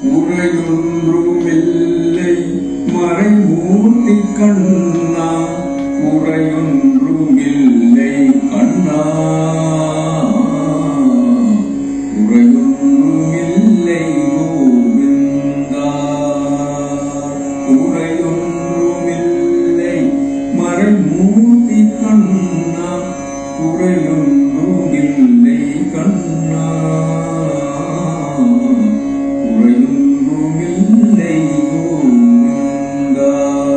உரையொன்றுமில்லை மறைமூர்த்தி கண்ணா உரையொன்றுமில்லை கண்ணா உரையொன்றுமில்லை கோவிந்தா உரையொன்றுமில்லை மறைமூர்த்தி கண்ணா உரையொன்றுமில்லை கண்ணா உரையொன்றுமில்லை கோவிந்தா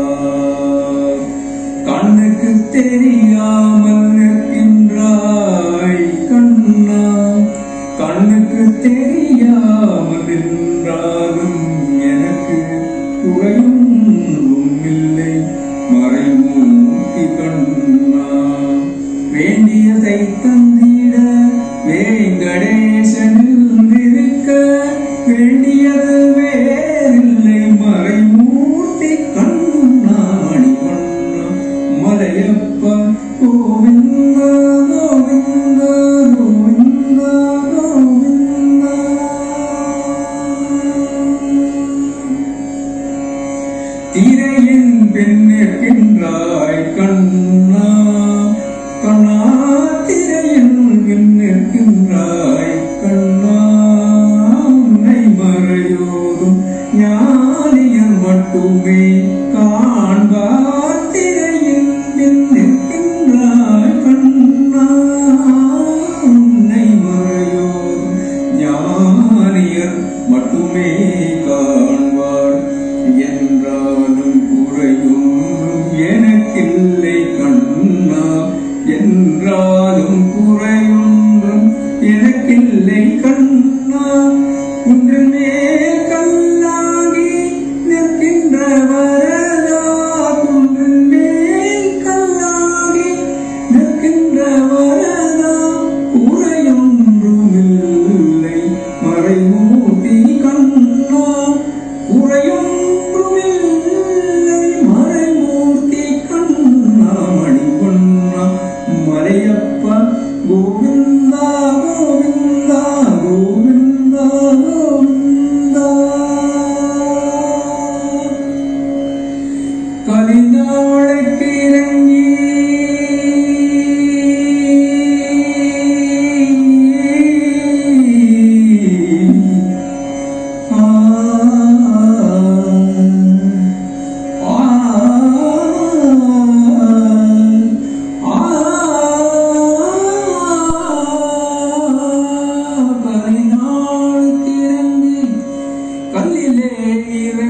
கண்ணுக்கு தெரியாமல் நிற்கின்றாய் கண்ணா கண்ணுக்கு தெரியாமல் நின்றாலும் எனக்கு குறையொன்றும் இல்லை மறைமூர்த்தி கண்ணா வேண்டியதை தந்திட வேங்கடேசன் இருக்க வேண்டியது வேறில்லை மறைமூர்த்தி கண்ணா மணிவண்ணா மலையப்பா கோவிந்தா கோவிந்தா கோவிந்தா கோவிந்தா திரையின் பின் நிற்கின்றாய் கண்ணா கண்ணா திரையின் பின் நிற்கின்றாய் கண்ணா உன்னை மறையோதும் ஞானியர் மட்டுமே காண்பார் திரையின் பின் நிற்கின்றாய் கண்ணா உன்னை மறையோதும் ஞானியர் மட்டுமே காண்பார் என்றாலும் குறையொன்றும் எனக்கில்லை கண்ணா என்றாலும் குறையொன்றும் எனக்கில்லை கண்ணா குன்றின் மேல் கல்லாகி நிற்கின்ற வரதா குன்றின் மேல் கல்லாகி நிற்கின்ற வரதா குறையொன்றுமில்லை மறைமூர்த்தி கண்ணா குறையொன்றுமில்லை மறைமூர்த்தி கண்ணா மணிவண்ணா மலையப்பா கோவிந்தா கோவிந்தா கோவிந்தா கோவிந்தா கலிநாளைக்கு இறங்கி கல்லிலே